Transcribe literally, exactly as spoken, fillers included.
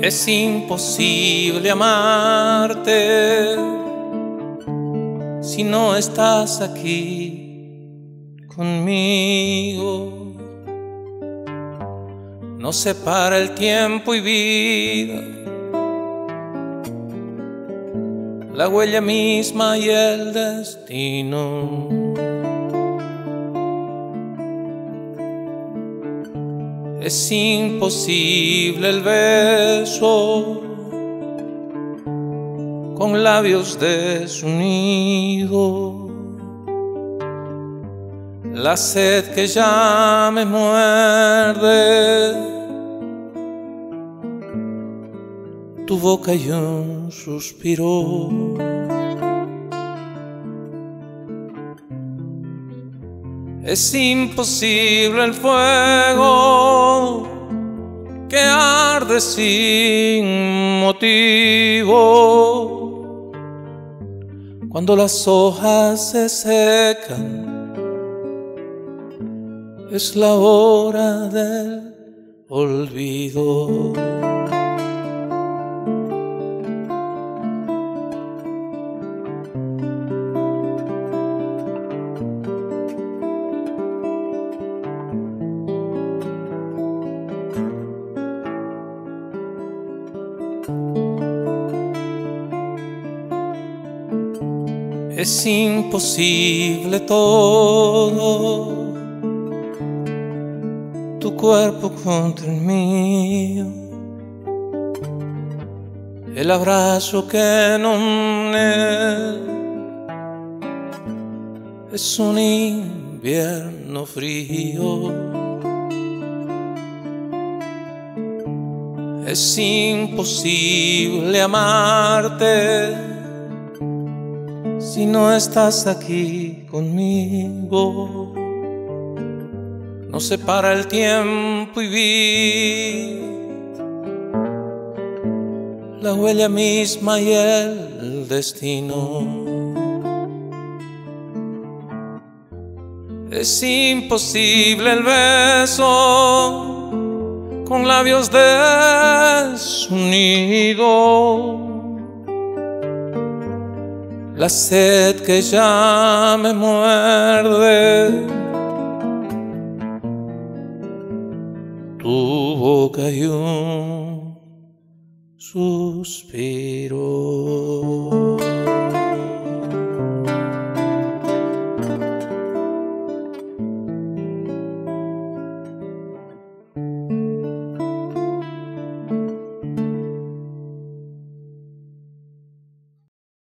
Es imposible amarte si no estás aquí conmigo. Nos separa el tiempo y vida, la huella misma y el destino. Es imposible el beso con labios desunidos, la sed que ya me muerde, tu boca y un suspiro. Es imposible el fuego que arde sin motivo cuando las hojas se secan. Es la hora del olvido. Es imposible todo, tu cuerpo contra el mío, el abrazo que no me es un invierno frío. Es imposible amarte si no estás aquí conmigo. Nos separa el tiempo y vida, la huella misma y el destino. Es imposible el beso con labios desunidos, la sed que ya me muerde, tu boca y un suspiro.